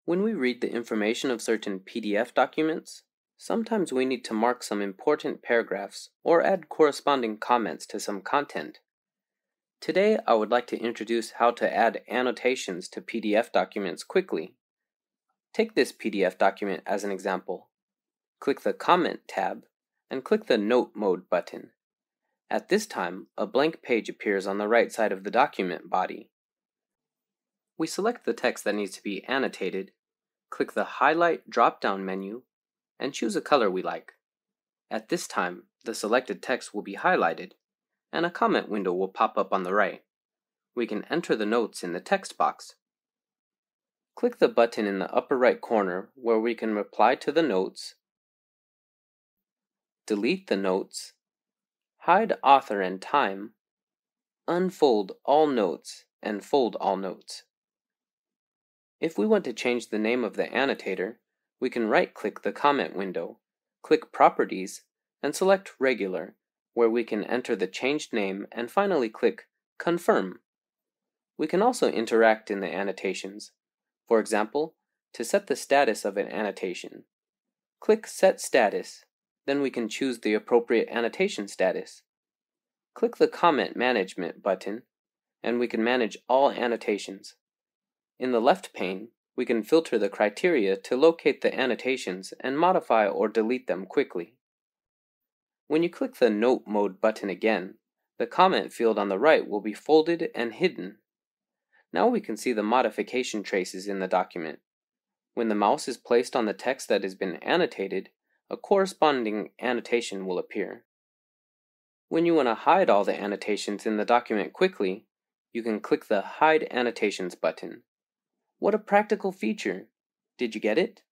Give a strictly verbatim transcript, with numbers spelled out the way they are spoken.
When we read the information of certain P D F documents, sometimes we need to mark some important paragraphs or add corresponding comments to some content. Today, I would like to introduce how to add annotations to P D F documents quickly. Take this P D F document as an example. Click the Comment tab and click the Note Mode button. At this time, a blank page appears on the right side of the document body. We select the text that needs to be annotated, click the Highlight drop-down menu, and choose a color we like. At this time, the selected text will be highlighted, and a comment window will pop up on the right. We can enter the notes in the text box. Click the button in the upper right corner where we can reply to the notes, delete the notes, hide author and time, unfold all notes, and fold all notes. If we want to change the name of the annotator, we can right-click the comment window, click Properties, and select Regular, where we can enter the changed name and finally click Confirm. We can also interact in the annotations. For example, to set the status of an annotation, click Set Status, then we can choose the appropriate annotation status. Click the Comment Management button, and we can manage all annotations. In the left pane, we can filter the criteria to locate the annotations and modify or delete them quickly. When you click the Note Mode button again, the comment field on the right will be folded and hidden. Now we can see the modification traces in the document. When the mouse is placed on the text that has been annotated, a corresponding annotation will appear. When you want to hide all the annotations in the document quickly, you can click the Hide Annotations button. What a practical feature! Did you get it?